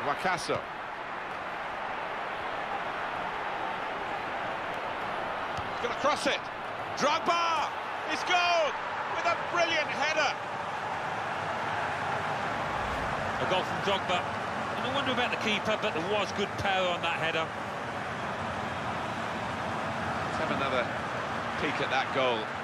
Wakaso. Gonna cross it. Drogba is goal with a brilliant header. A goal from Drogba. And I wonder about the keeper, but there was good power on that header. Let's have another peek at that goal.